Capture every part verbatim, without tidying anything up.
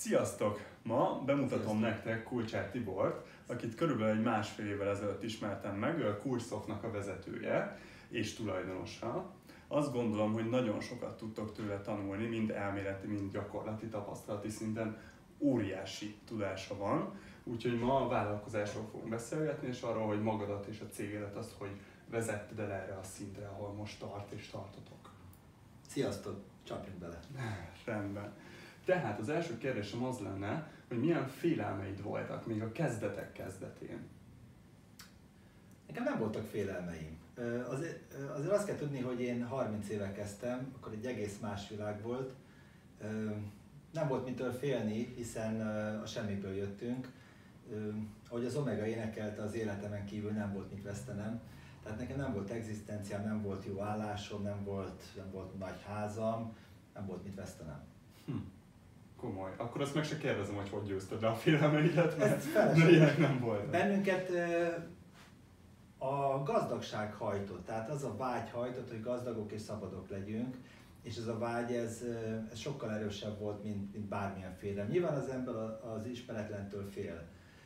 Sziasztok! Ma bemutatom Sziasztok. nektek Kulcsár Tibort, akit körülbelül egy másfél évvel ezelőtt ismertem meg, ő a Coursesoftnak a vezetője és tulajdonosa. Azt gondolom, hogy nagyon sokat tudtok tőle tanulni, mind elméleti, mind gyakorlati, tapasztalati szinten óriási tudása van. Úgyhogy ma a vállalkozásról fogunk beszélgetni, és arról, hogy magadat és a cégedet azt, hogy vezetted el erre a szintre, ahol most tart és tartotok. Sziasztok! Csapjunk bele! Rendben. Tehát az első kérdésem az lenne, hogy milyen félelmeid voltak még a kezdetek kezdetén? Nekem nem voltak félelmeim. Azért, azért azt kell tudni, hogy én harminc éve kezdtem, akkor egy egész más világ volt. Nem volt mitől félni, hiszen a semmiből jöttünk. Ahogy az Omega énekelte, az életemen kívül nem volt mit vesztenem. Tehát nekem nem volt egzisztenciám, nem volt jó állásom, nem volt, nem volt nagy házam, nem volt mit vesztenem. Hm. Komoly. Akkor azt meg se kérdezem, hogy hogy győzted le a félelmeidet, mert feleség. ilyenek nem volt. Bennünket a gazdagság hajtott, tehát az a vágy hajtott, hogy gazdagok és szabadok legyünk, és ez a vágy, ez, ez sokkal erősebb volt, mint, mint bármilyen félelem. Nyilván az ember az ismeretlentől fél,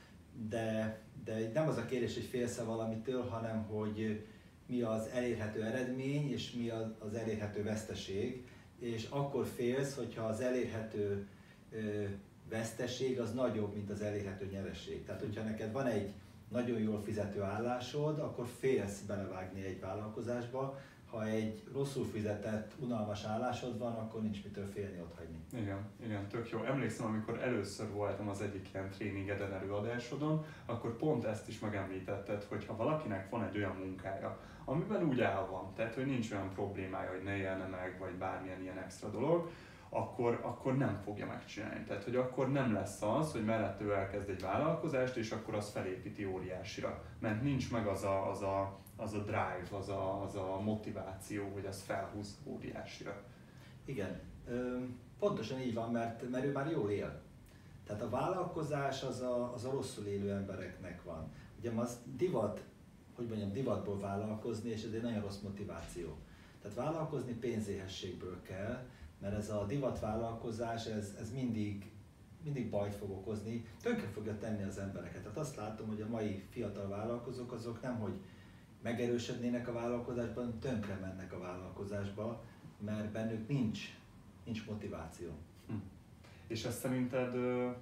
de, de nem az a kérdés, hogy félsz-e valamitől, hanem hogy mi az elérhető eredmény, és mi az, az elérhető veszteség, és akkor félsz, hogyha az elérhető ö, veszteség az nagyobb, mint az elérhető nyereség. Tehát, hogyha neked van egy nagyon jól fizető állásod, akkor félsz belevágni egy vállalkozásba. Ha egy rosszul fizetett, unalmas állásod van, akkor nincs mitől félni otthagyni. Igen, igen, tök jó. Emlékszem, amikor először voltam az egyik ilyen tréningeden, előadásodon, akkor pont ezt is megemlítetted, hogy ha valakinek van egy olyan munkája, amiben úgy áll van, tehát hogy nincs olyan problémája, hogy ne élne meg, vagy bármilyen ilyen extra dolog, akkor, akkor nem fogja megcsinálni. Tehát, hogy akkor nem lesz az, hogy mellett ő elkezd egy vállalkozást, és akkor az felépíti óriásira. Mert nincs meg az a, az a, az a drive, az a, az a motiváció, hogy az felhúz óriásira. Igen, pontosan így van, mert, mert ő már jól él. Tehát a vállalkozás az a, az a rosszul élő embereknek van. Ugye az divat, hogy mondjam, divatból vállalkozni, és ez egy nagyon rossz motiváció. Tehát vállalkozni pénzéhességből kell, mert ez a divatvállalkozás, ez, ez mindig, mindig bajt fog okozni, tönkre fogja tenni az embereket. Tehát azt látom, hogy a mai fiatal vállalkozók azok nem, hogy megerősödnének a vállalkozásban, tönkre mennek a vállalkozásba, mert bennük nincs, nincs motiváció. Hm. És ezt szerinted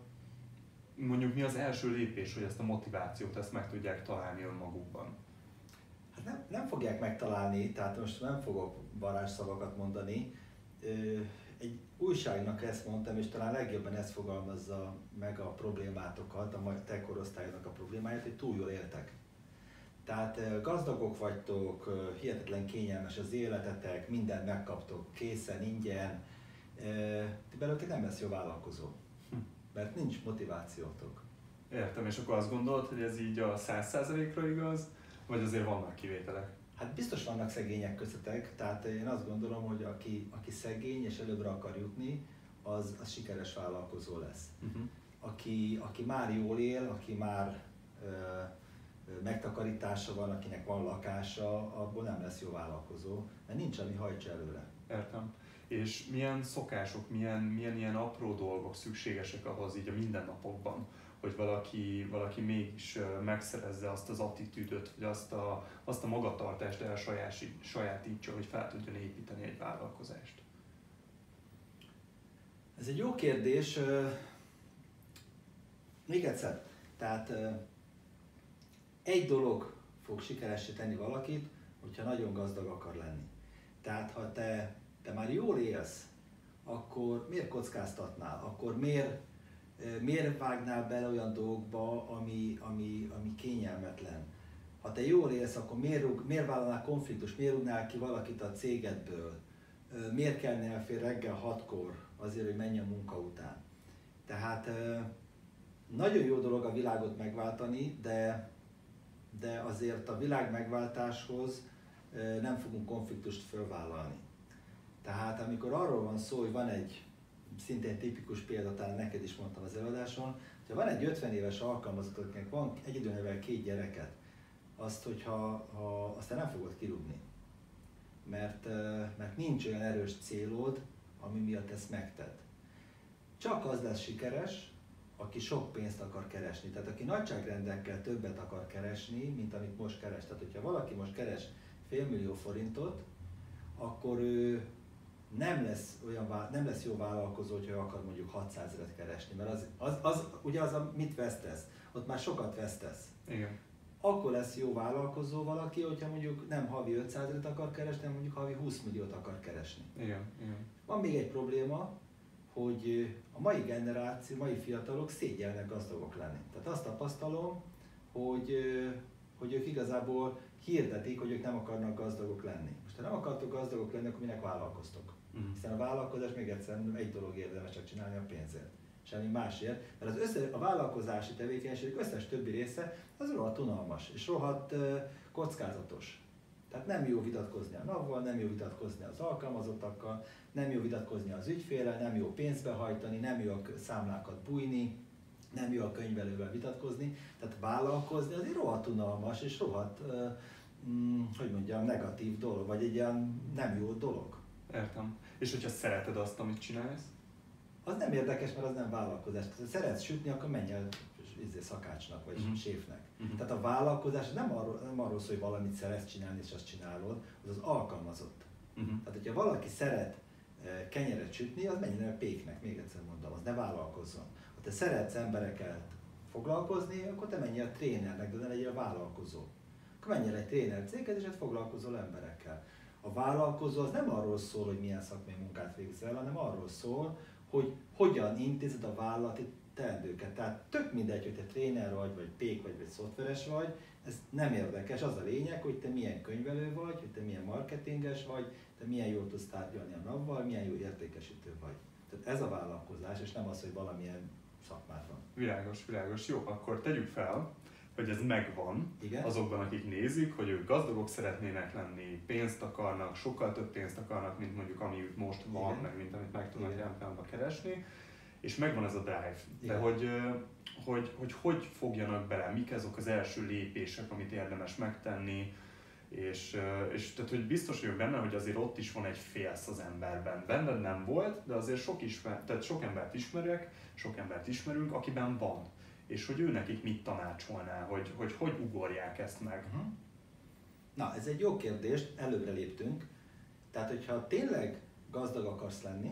mondjuk mi az első lépés, hogy ezt a motivációt ezt meg tudják találni önmagukban? Hát nem, nem fogják megtalálni, tehát most nem fogok varázsszavakat mondani. Egy újságnak ezt mondtam, és talán legjobban ezt fogalmazza meg a problémátokat, a te korosztályodnak a problémáját, hogy túl jól éltek. Tehát gazdagok vagytok, hihetetlen kényelmes az életetek, mindent megkaptok készen, ingyen, ti belőletek nem lesz jó vállalkozó, mert nincs motivációtok. Értem, és akkor azt gondolod, hogy ez így a száz százalékra igaz, vagy azért vannak kivételek? Hát biztos vannak szegények köztetek, tehát én azt gondolom, hogy aki, aki szegény és előbbre akar jutni, az, az sikeres vállalkozó lesz. Uh-huh. Aki, aki már jól él, aki már ö, ö, megtakarítása van, akinek van lakása, abból nem lesz jó vállalkozó, mert nincs, ami hajtsa előre. Értem. És milyen szokások, milyen, milyen ilyen apró dolgok szükségesek ahhoz így a mindennapokban, hogy valaki, valaki mégis megszerezze azt az attitűdöt, vagy azt a, azt a magatartást elsajátítsa, hogy fel tudjon építeni egy vállalkozást? Ez egy jó kérdés. Még egyszer, tehát egy dolog fog sikeressé tenni valakit, hogyha nagyon gazdag akar lenni. Tehát ha te, te már jól élsz, akkor miért kockáztatnál? Akkor miért Miért vágnál bele olyan dolgokba, ami, ami, ami kényelmetlen? Ha te jól élsz, akkor miért, rúg, miért vállalnál konfliktus, miért rúgnál ki valakit a cégedből? Miért kelnél fél reggel hatkor azért, hogy menjen munka után? Tehát nagyon jó dolog a világot megváltani, de, de azért a világ megváltáshoz nem fogunk konfliktust fölvállalni. Tehát amikor arról van szó, hogy van egy szintén tipikus példa, talán neked is mondtam az előadáson, hogyha van egy ötven éves alkalmazott, akinek van egyidőnevel két gyereket, azt, hogyha ha, azt nem fogod kirúgni. Mert, mert nincs olyan erős célod, ami miatt ezt megted. csak az lesz sikeres, aki sok pénzt akar keresni. Tehát aki nagyságrendekkel többet akar keresni, mint amit most keres. Tehát hogyha valaki most keres félmillió forintot, akkor ő nem lesz, olyan, nem lesz jó vállalkozó, hogyha ő akar mondjuk hatszázezret keresni, mert az, az, az, ugye az, a, mit vesztesz? Ott már sokat vesztesz. Igen. Akkor lesz jó vállalkozó valaki, hogyha mondjuk nem havi ötszázezret akar keresni, hanem mondjuk havi húsz milliót akar keresni. Igen, igen. Van még egy probléma, hogy a mai generáció, mai fiatalok szégyelnek gazdagok lenni. Tehát azt tapasztalom, hogy, hogy ők igazából hirdetik, hogy ők nem akarnak gazdagok lenni. Most ha nem akartok gazdagok lenni, akkor minek vállalkoztok? Uh-huh. Hiszen a vállalkozás még egyszer egy dolog érdemes csak csinálni, a pénzért. Semmi másért, mert az össze, a vállalkozási tevékenység összes többi része az rohadt unalmas és rohadt uh, kockázatos. Tehát nem jó vitatkozni a navval, nem jó vitatkozni az alkalmazottakkal, nem jó vitatkozni az ügyféllel, nem jó pénzbe hajtani, nem jó a számlákat bújni, nem jó a könyvelővel vitatkozni. Tehát vállalkozni azért rohadt unalmas és rohadt, uh, mm, hogy mondjam, negatív dolog, vagy egy ilyen nem jó dolog. Értem. És hogyha szereted azt, amit csinálsz? Az nem érdekes, mert az nem vállalkozás. Ha szeretsz sütni, akkor menj el szakácsnak vagy uh-huh. séfnek. Uh-huh. Tehát a vállalkozás nem arról, nem arról szól, hogy valamit szeretsz csinálni és azt csinálod, az az alkalmazott. Uh-huh. Tehát, hogyha valaki szeret kenyeret sütni, az menjen el péknek, még egyszer mondom, az ne vállalkozzon. Ha te szeretsz emberekkel foglalkozni, akkor te menj el trénernek, de ne legyél vállalkozó. Akkor menj el egy tréner céghez, és hát foglalkozol emberekkel. A vállalkozó az nem arról szól, hogy milyen szakmai munkát végzel, hanem arról szól, hogy hogyan intézed a vállalati teendőket. Tehát tök mindegy, hogy te tréner vagy, vagy pék vagy, vagy szoftveres vagy, ez nem érdekes. Az a lényeg, hogy te milyen könyvelő vagy, hogy te milyen marketinges vagy, te milyen jól tudsz tárgyalni a navval, milyen jó értékesítő vagy. Tehát ez a vállalkozás, és nem az, hogy valamilyen szakmád van. Világos, világos. Jó, akkor tegyük fel, hogy ez megvan. Igen? Azokban, akik nézik, hogy ők gazdagok szeretnének lenni, pénzt akarnak, sokkal több pénzt akarnak, mint mondjuk ami most van, igen, meg mint amit meg tudnak jelen pillanatban keresni, és megvan ez a drive. De hogy, hogy, hogy hogy fogjanak bele, mik azok az első lépések, amit érdemes megtenni, és, és tehát, hogy biztos vagyok benne, hogy azért ott is van egy félsz az emberben. Benned nem volt, de azért sok, ismer, tehát sok embert ismerek, sok embert ismerünk, akiben van. És hogy ő nekik mit tanácsolná, hogy hogy, hogy ugorják ezt meg? Uh-huh. Na, ez egy jó kérdés, előbbre léptünk. Tehát, hogyha tényleg gazdag akarsz lenni,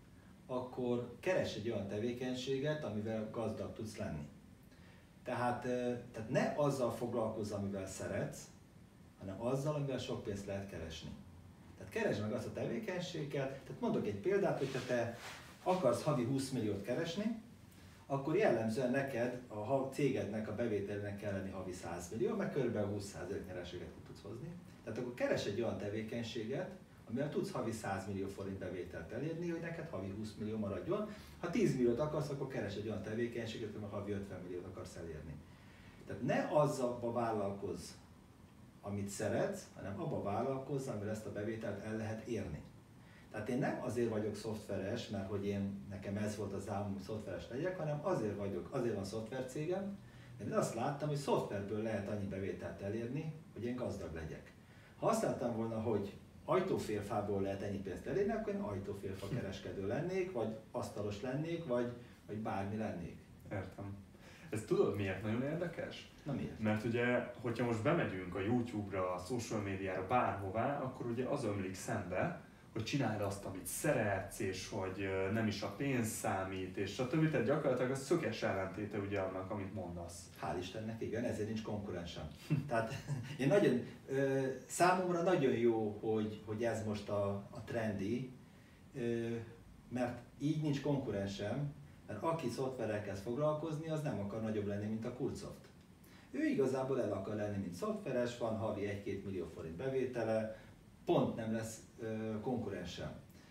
akkor keres egy olyan tevékenységet, amivel gazdag tudsz lenni. Tehát, tehát ne azzal foglalkozz, amivel szeretsz, hanem azzal, amivel sok pénzt lehet keresni. Tehát keresd meg azt a tevékenységet, tehát mondok egy példát, hogyha te akarsz havi húsz milliót keresni, akkor jellemzően neked, a cégednek a bevételének kell lenni havi száz millió, meg kb. húsz-százalék nyereséget tudsz hozni. Tehát akkor keres egy olyan tevékenységet, amivel tudsz havi száz millió forint bevételt elérni, hogy neked havi húsz millió maradjon. Ha tíz milliót akarsz, akkor keres egy olyan tevékenységet, amivel havi ötven milliót akarsz elérni. Tehát ne azzal vállalkozz, amit szeretsz, hanem abba vállalkozz, amivel ezt a bevételt el lehet érni. Tehát én nem azért vagyok szoftveres, mert hogy én, nekem ez volt az álmom, hogy szoftveres legyek, hanem azért vagyok, azért van szoftvercégem, mert én azt láttam, hogy szoftverből lehet annyi bevételt elérni, hogy én gazdag legyek. Ha azt láttam volna, hogy ajtófélfából lehet ennyi pénzt elérni, akkor én ajtófélfa kereskedő lennék, vagy asztalos lennék, vagy, vagy bármi lennék. Értem. Ez tudod miért nagyon érdekes? Na miért? Mert ugye, hogyha most bemegyünk a YouTube-ra, a social médiára, bárhová, akkor ugye az ömlik szembe, hogy csináld azt, amit szeretsz, és hogy nem is a pénz számít, és stb. Tehát gyakorlatilag a szöges ellentéte ugye annak, amit mondasz. Hál' Istennek, igen, ezért nincs konkurensem. Tehát én nagyon, ö, számomra nagyon jó, hogy, hogy ez most a, a trendi, ö, mert így nincs konkurensem, mert aki szoftverrel kezd foglalkozni, az nem akar nagyobb lenni, mint a Kurzsoft. Ő igazából el akar lenni, mint szoftveres, van havi egy-két millió forint bevétele, pont nem lesz ö, konkurensem.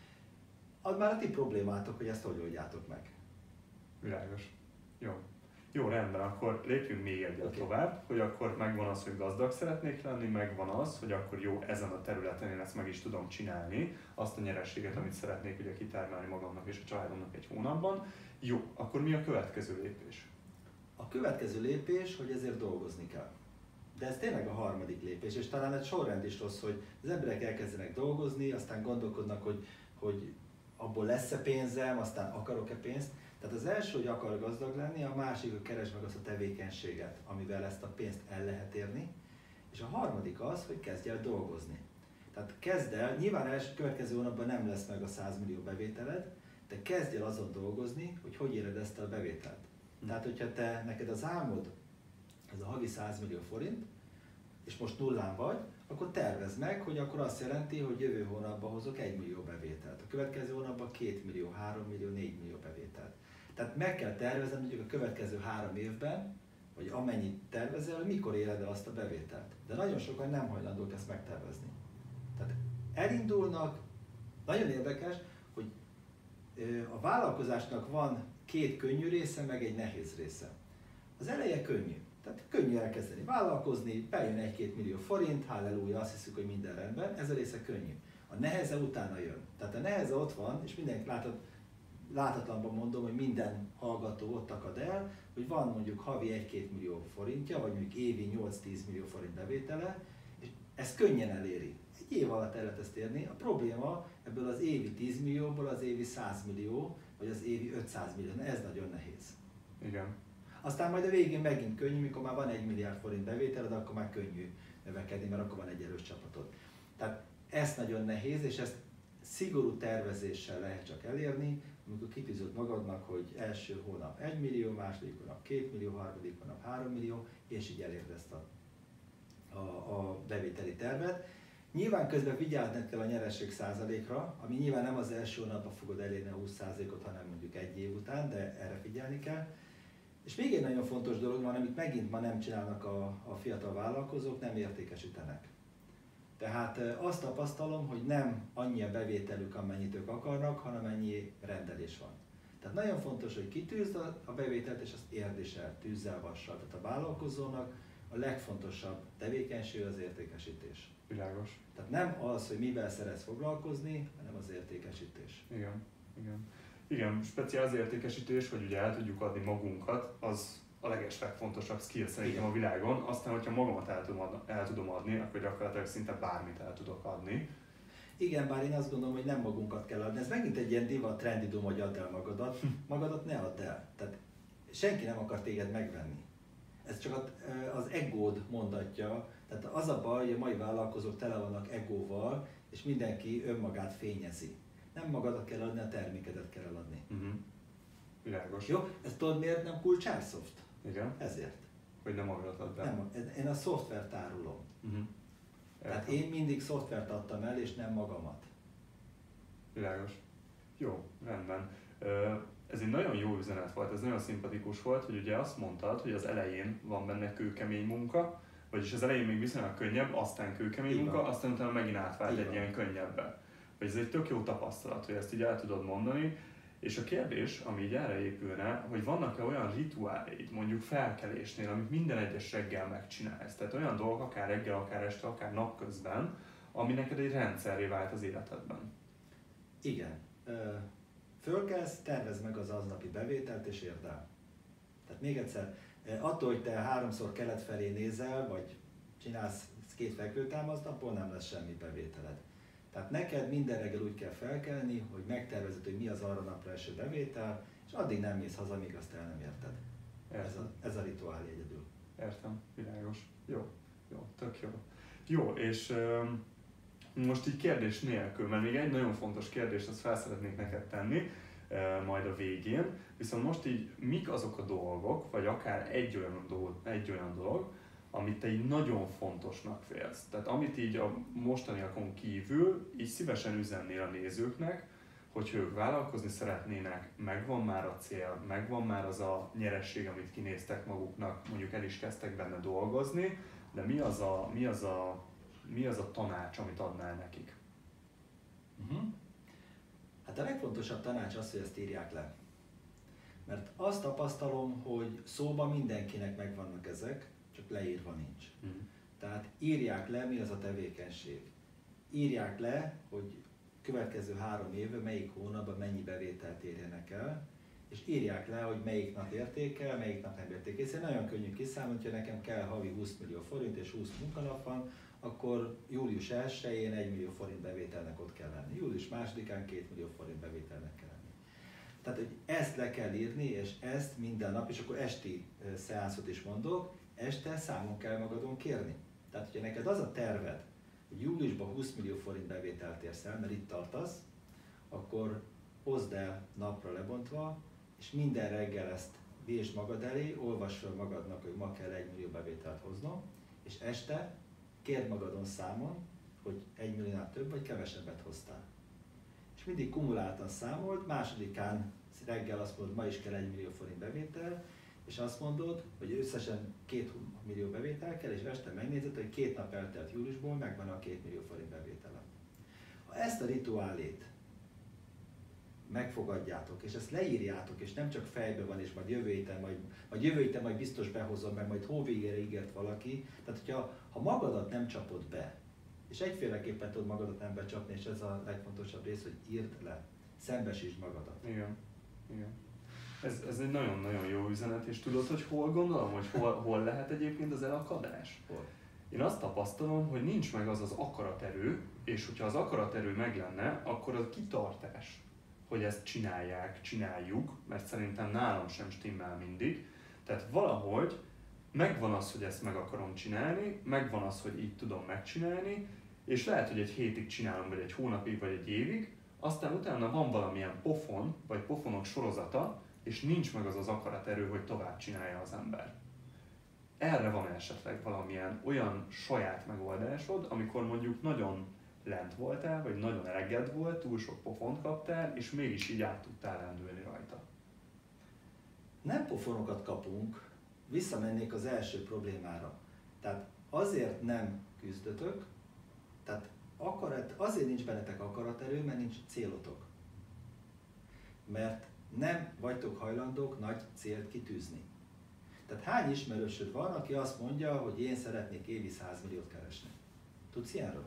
Az már a ti problémátok, hogy ezt hogy oldjátok meg. Világos. Jó. Jó, rendben, akkor lépjünk még egyet okay. tovább, hogy akkor megvan az, hogy gazdag szeretnék lenni, megvan az, hogy akkor jó, ezen a területen én ezt meg is tudom csinálni, azt a nyerességet, amit szeretnék ugye kitermelni magamnak és a családomnak egy hónapban. Jó, akkor mi a következő lépés? A következő lépés, hogy ezért dolgozni kell. De ez tényleg a harmadik lépés, és talán egy sorrend is rossz, hogy az emberek elkezdenek dolgozni, aztán gondolkodnak, hogy, hogy abból lesz-e pénzem, aztán akarok-e pénzt. Tehát az első, hogy akar gazdag lenni, a másik, hogy keresd meg azt a tevékenységet, amivel ezt a pénzt el lehet érni. És a harmadik az, hogy kezdj el dolgozni. Tehát kezd el, nyilván első következő hónapban nem lesz meg a száz millió bevételed, de kezdj el azon dolgozni, hogy hogy éred ezt a bevételt. Hmm. Tehát, hogyha te, neked az álmod, ez a havi száz millió forint, és most nullán vagy, akkor tervezd meg, hogy akkor azt jelenti, hogy jövő hónapban hozok egy millió bevételt. A következő hónapban két millió, három millió, négy millió bevételt. Tehát meg kell tervezni, mondjuk a következő három évben, vagy amennyit tervezel, hogy mikor éred el azt a bevételt. De nagyon sokan nem hajlandók ezt megtervezni. Tehát elindulnak, nagyon érdekes, hogy a vállalkozásnak van két könnyű része, meg egy nehéz része. Az eleje könnyű. Tehát könnyű elkezdeni vállalkozni, bejön egy-két millió forint, halleluja, azt hiszük, hogy minden rendben, ez a része könnyű. A neheze utána jön. Tehát a neheze ott van, és mindenki láthat, látatlanban mondom, hogy minden hallgató ott akad el, hogy van mondjuk havi egy-két millió forintja, vagy mondjuk évi nyolc-tíz millió forint bevétele, és ezt könnyen eléri. Egy év alatt el lehet ezt érni. A probléma ebből az évi tíz millióból az évi száz millió, vagy az évi ötszáz millió, ez nagyon nehéz. Igen. Aztán majd a végén megint könnyű, mikor már van egy milliárd forint bevételed, akkor már könnyű növekedni, mert akkor van egy erős csapatod. Tehát ez nagyon nehéz, és ezt szigorú tervezéssel lehet csak elérni, amikor kitűzöd magadnak, hogy első hónap egy millió, második hónap két millió, harmadik hónap három millió, és így elérd ezt a, a, a bevételi tervet. Nyilván közben vigyáznod kell a nyereség százalékra, ami nyilván nem az első hónapban fogod elérni a húsz százalékot, hanem mondjuk egy év után, de erre figyelni kell. És még egy nagyon fontos dolog van, amit megint ma nem csinálnak a, a fiatal vállalkozók, nem értékesítenek. Tehát azt tapasztalom, hogy nem annyi a bevételük, amennyit ők akarnak, hanem ennyi rendelés van. Tehát nagyon fontos, hogy kitűzd a bevételt, és azt érd is el, tűzzel, vassal. Tehát a vállalkozónak a legfontosabb tevékenység az értékesítés. Világos. Tehát nem az, hogy mivel szeretsz foglalkozni, hanem az értékesítés. Igen, igen. Igen, speciál az értékesítés, hogy ugye el tudjuk adni magunkat, az a legeslegfontosabb skill szerintem a világon. Aztán, hogyha magamat el tudom, adni, el tudom adni, akkor gyakorlatilag szinte bármit el tudok adni. Igen, bár én azt gondolom, hogy nem magunkat kell adni. Ez megint egy ilyen divat, trendidum, hogy add el magadat. Magadat ne add el. Tehát senki nem akar téged megvenni. Ez csak az egód mondatja. Tehát az a baj, hogy a mai vállalkozók tele vannak egóval, és mindenki önmagát fényezi. Nem magadat kell adni, a termékedet kell eladni. Uh-huh. Világos. Jó? Ezt tudod miért nem Kulcsársoft? Igen. Ezért. Hogy nem magadat add el. Nem, én a szoftvert árulom. Uh-huh. Tehát én mindig szoftvert adtam el, és nem magamat. Világos. Jó, rendben. Ez egy nagyon jó üzenet volt, ez nagyon szimpatikus volt, hogy ugye azt mondtad, hogy az elején van benne kőkemény munka, vagyis az elején még viszonylag könnyebb, aztán kőkemény munka, van. Aztán utána megint átvált egy van. Ilyen könnyebben. Vagy ez egy tök jó tapasztalat, hogy ezt így el tudod mondani. És a kérdés, ami így erre épülne, hogy vannak-e olyan rituáléid, mondjuk felkelésnél, amit minden egyes reggel megcsinálsz. Tehát olyan dolgok, akár reggel, akár este, akár napközben, ami neked egy rendszerré vált az életedben. Igen. Fölkelsz, tervezd meg az aznapi bevételt és érd el. Tehát még egyszer, attól, hogy te háromszor kelet felé nézel, vagy csinálsz két fekvőtámaszt, abból nem lesz semmi bevételed. Tehát neked minden reggel úgy kell felkelni, hogy megtervezed, hogy mi az arra napra eső bevétel, és addig nem mész haza, míg azt el nem érted. Ez a, ez a rituálé egyedül. Értem, világos. Jó, jó, tök jó. Jó, és um, most így kérdés nélkül, mert még egy nagyon fontos kérdést, azt fel szeretnék neked tenni, uh, majd a végén, viszont most így mik azok a dolgok, vagy akár egy olyan dolog, egy olyan dolog, amit te így nagyon fontosnak vélsz. Tehát amit így a mostaniakon kívül így szívesen üzennél a nézőknek, hogyha ők vállalkozni szeretnének, megvan már a cél, megvan már az a nyeresség, amit kinéztek maguknak, mondjuk el is kezdtek benne dolgozni, de mi az a, mi az a, mi az a tanács, amit adnál nekik? Uh-huh. Hát a legfontosabb tanács az, hogy ezt írják le. Mert azt tapasztalom, hogy szóban mindenkinek megvannak ezek, csak leírva nincs. Mm. Tehát írják le, mi az a tevékenység. Írják le, hogy következő három évben melyik hónapban mennyi bevételt érjenek el, és írják le, hogy melyik nap értékel, melyik nap nem értékel. Ez nagyon könnyű kiszámolni, hogyha nekem kell havi húsz millió forint és húsz munkanap van, akkor július elsején egy millió forint bevételnek ott kell lenni. Július másodikán két millió forint bevételnek kell lenni. Tehát, hogy ezt le kell írni, és ezt minden nap, és akkor esti szeánszot is mondok, este számon kell magadon kérni. Tehát, hogyha neked az a terved, hogy júliusban húsz millió forint bevételt érsz el, mert itt tartasz, akkor hozd el napra lebontva, és minden reggel ezt vésd magad elé, olvass fel magadnak, hogy ma kell egy millió bevételt hoznom, és este kérd magadon számon, hogy egy milliónál több vagy kevesebbet hoztál. És mindig kumuláltan számold, másodikán reggel azt mondod, ma is kell egy millió forint bevétel, és azt mondod, hogy összesen két millió bevétel kell, és este megnézed, hogy két nap eltelt júliusból, megvan a két millió forint bevétele. Ha ezt a rituálét megfogadjátok, és ezt leírjátok, és nem csak fejbe van, és majd jövő héten majd, majd, jövő héten majd biztos behozom, meg majd hóvégére ígért valaki. Tehát, hogyha ha magadat nem csapod be, és egyféleképpen tudod magadat nem becsapni, és ez a legfontosabb rész, hogy írd le, szembesítsd magadat. Igen, igen. Ez, ez egy nagyon-nagyon jó üzenet, és tudod, hogy hol gondolom, hogy hol, hol lehet egyébként az elakadás? Hol? Én azt tapasztalom, hogy nincs meg az az akaraterő, és hogyha az akaraterő meg lenne, akkor az kitartás, hogy ezt csinálják, csináljuk, mert szerintem nálam sem stimmel mindig. Tehát valahogy megvan az, hogy ezt meg akarom csinálni, megvan az, hogy így tudom megcsinálni, és lehet, hogy egy hétig csinálom, vagy egy hónapig, vagy egy évig, aztán utána van valamilyen pofon, vagy pofonok sorozata, és nincs meg az az akaraterő, hogy tovább csinálja az ember. Erre van esetleg valamilyen olyan saját megoldásod, amikor mondjuk nagyon lent voltál, vagy nagyon eleged volt, túl sok pofont kaptál, és mégis így át tudtál lendülni rajta. Nem pofonokat kapunk, visszamennék az első problémára. Tehát azért nem küzdötök, tehát akarat, azért nincs bennetek akaraterő, mert nincs célotok. Mert nem vagytok hajlandók nagy célt kitűzni. Tehát hány ismerősöd van, aki azt mondja, hogy én szeretnék évi száz milliót keresni? Tudsz ilyenről?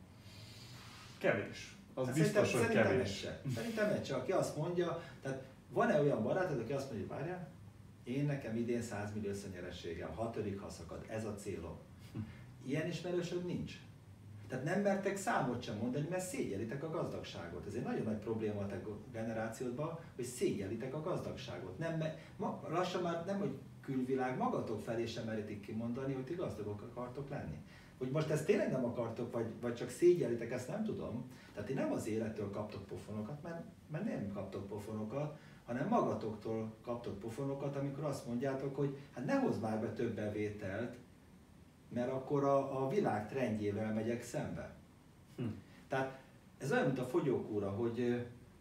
Kevés. Az hát biztos, hogy szerintem kevés. Egy se. Szerintem egy se. Aki azt mondja, tehát van-e olyan barátod, aki azt mondja, hogy várjál, én nekem idén száz millió összenyerességem, hatodik ha szakad, ez a célom. Ilyen ismerősöd nincs. Tehát nem mertek számot sem mondani, mert szégyelitek a gazdagságot. Ez egy nagyon nagy probléma a te generációdban, hogy szégyelitek a gazdagságot. Nem, ma, lassan már nem, hogy külvilág, magatok felé sem meritek kimondani, hogy ti gazdagok akartok lenni. Hogy most ezt tényleg nem akartok, vagy, vagy csak szégyelitek, ezt nem tudom. Tehát ti nem az élettől kaptok pofonokat, mert, mert nem kaptok pofonokat, hanem magatoktól kaptok pofonokat, amikor azt mondjátok, hogy hát ne hozz már be több bevételt, mert akkor a, a világ trendjével megyek szembe. Hm. Tehát ez olyan, mint a fogyókúra, hogy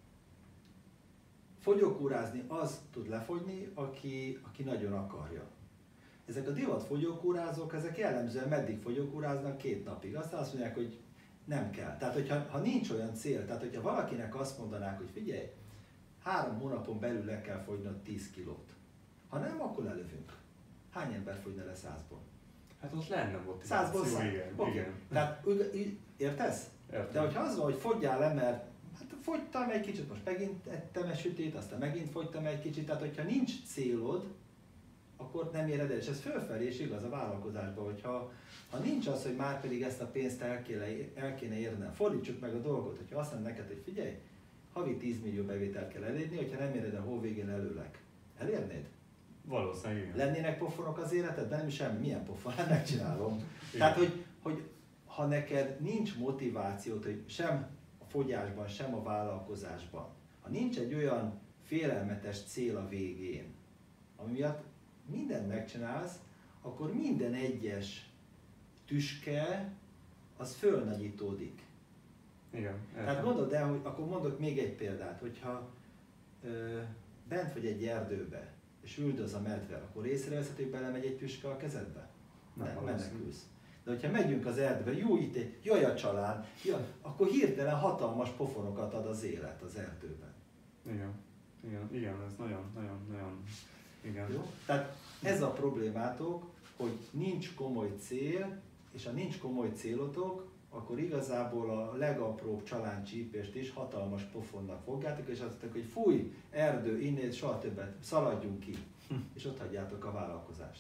fogyókúrázni az tud lefogyni, aki, aki nagyon akarja. Ezek a divat fogyókúrázók, ezek jellemzően meddig fogyókúráznak? Két napig. Aztán azt mondják, hogy nem kell. Tehát, hogyha ha nincs olyan cél, tehát hogyha valakinek azt mondanák, hogy figyelj, három hónapon belül le kell fogynod tíz kilót. Ha nem, akkor lelövünk. Hány ember fogyna le százból? Hát ott lenne volt. Százból száz. Igen, okay. igen. Tehát, értesz? Értem. De hogyha az van, hogy fogyjál le, mert hát fogytam egy kicsit, most megint ettem egy sütét, aztán megint fogytam egy kicsit, tehát hogyha nincs célod, akkor nem éred el. És ez fölfelé is igaz a vállalkozásban, hogyha ha nincs az, hogy már pedig ezt a pénzt el kéne, el kéne érnem, fordítsuk meg a dolgot, hogyha azt mondom neked, hogy figyelj, havi tíz millió bevételt kell elérni, hogyha nem éred el hó végén előlek. Elérnéd? Valószínűleg igen. Lennének pofonok az életedben? Nem semmi, milyen pofon, hát megcsinálom. Tehát, hogy, hogy ha neked nincs motivációt, hogy sem a fogyásban, sem a vállalkozásban, ha nincs egy olyan félelmetes cél a végén, ami miatt mindent megcsinálsz, akkor minden egyes tüske az fölnagyítódik. Igen. Tehát gondold el, hogy akkor mondok még egy példát, hogyha ö, bent vagy egy erdőbe, és üldöz a medve, akkor észreveszed, hogy belemegy egy tüske a kezedbe? Nem, nem menekülsz. De hogyha megyünk az erdőbe, jó itt egy, jaj a csalán, jaj, akkor hirtelen hatalmas pofonokat ad az élet az erdőben. Igen, igen, igen, ez nagyon, nagyon, nagyon, igen. Jó? Tehát ez a problémátok, hogy nincs komoly cél, és ha nincs komoly célotok, akkor igazából a legapróbb csaláncsípést is hatalmas pofonnak fogjátok, és azt mondták, hogy fúj, erdő, innét soha többet, szaladjunk ki, és ott hagyjátok a vállalkozást.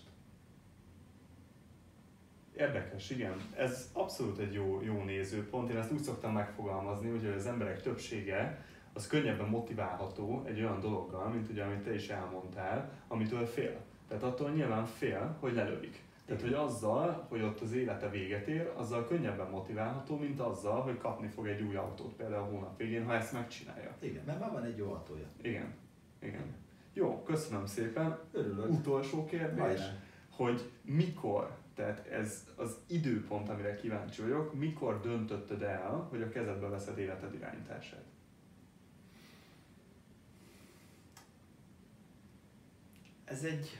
Érdekes, igen. Ez abszolút egy jó, jó nézőpont. Én ezt úgy szoktam megfogalmazni, hogy az emberek többsége az könnyebben motiválható egy olyan dologgal, mint ugye, amit te is elmondtál, amitől fél. Tehát attól nyilván fél, hogy lelövik. Tehát, hogy azzal, hogy ott az élete véget ér, azzal könnyebben motiválható, mint azzal, hogy kapni fog egy új autót például a hónap végén, ha ezt megcsinálja. Igen, mert már van egy jó autója. Igen, igen. Jó, köszönöm szépen. Örülök. Utolsó kérdés, Majdnem. hogy mikor, tehát ez az időpont, amire kíváncsi vagyok, mikor döntötted el, hogy a kezedbe veszed életed irányítását? Ez egy,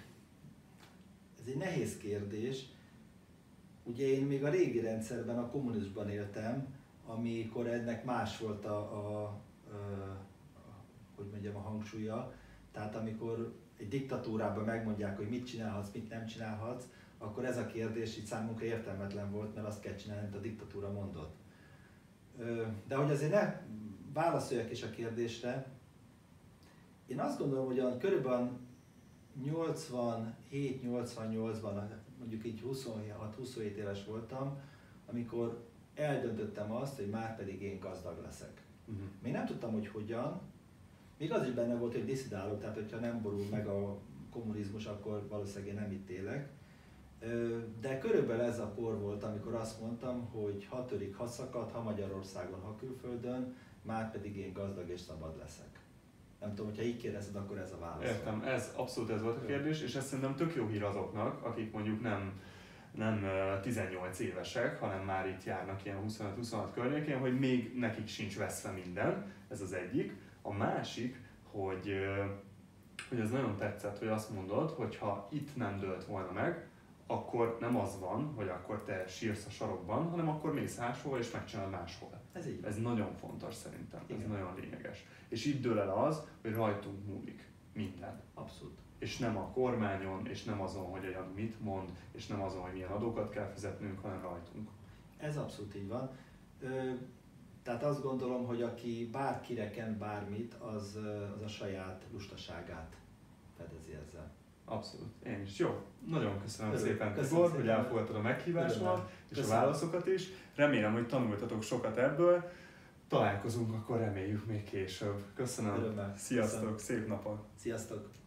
ez egy nehéz kérdés. Ugye én még a régi rendszerben, a kommunizmusban éltem, amikor ennek más volt a, a, a, a hogy mondjam, a hangsúlya. Tehát amikor egy diktatúrában megmondják, hogy mit csinálhatsz, mit nem csinálhatsz, akkor ez a kérdés így számunkra értelmetlen volt, mert azt kell csinálni, amit a diktatúra mondott. De hogy azért ne válaszoljak is a kérdésre, én azt gondolom, hogy a körülbelül nyolcvanhét nyolcvannyolcban, mondjuk így huszonhat huszonhét éves voltam, amikor eldöntöttem azt, hogy már pedig én gazdag leszek. Uh-huh. Még nem tudtam, hogy hogyan, még az is benne volt, hogy diszidálok, tehát hogyha nem borul meg a kommunizmus, akkor valószínűleg én nem itt élek. De körülbelül ez a kor volt, amikor azt mondtam, hogy ha törik, ha szakad, ha Magyarországon, ha külföldön, már pedig én gazdag és szabad leszek. Nem tudom, hogyha így kérdezed, akkor ez a válasz. Értem, ez abszolút ez volt a kérdés, és ez szerintem tök jó hír azoknak, akik mondjuk nem, nem tizennyolc évesek, hanem már itt járnak ilyen huszonöt huszonhat környékén, hogy még nekik sincs veszve minden, ez az egyik. A másik, hogy, hogy ez nagyon tetszett, hogy azt mondod, hogy ha itt nem dőlt volna meg, akkor nem az van, hogy akkor te sírsz a sarokban, hanem akkor mész máshol és megcsinálod máshol. Ez így. Ez nagyon fontos szerintem, Igen. ez nagyon lényeges. És itt dől el az, hogy rajtunk múlik minden. Abszolút. És nem a kormányon, és nem azon, hogy a Jani mit mond, és nem azon, hogy milyen adókat kell fizetnünk, hanem rajtunk. Ez abszolút így van. Ö, tehát azt gondolom, hogy aki bárkire ken bármit, az, az a saját lustaságát fedezi ezzel. Abszolút. Én is. Jó. Nagyon köszönöm Örülök. szépen, Köszönöm Tibor, szépen. hogy elfogadtad a meghívásomat, és Köszönöm. a válaszokat is. Remélem, hogy tanultatok sokat ebből. Találkozunk akkor reméljük még később. Köszönöm. Örömmel. Sziasztok, Köszönöm. szép napot! Sziasztok!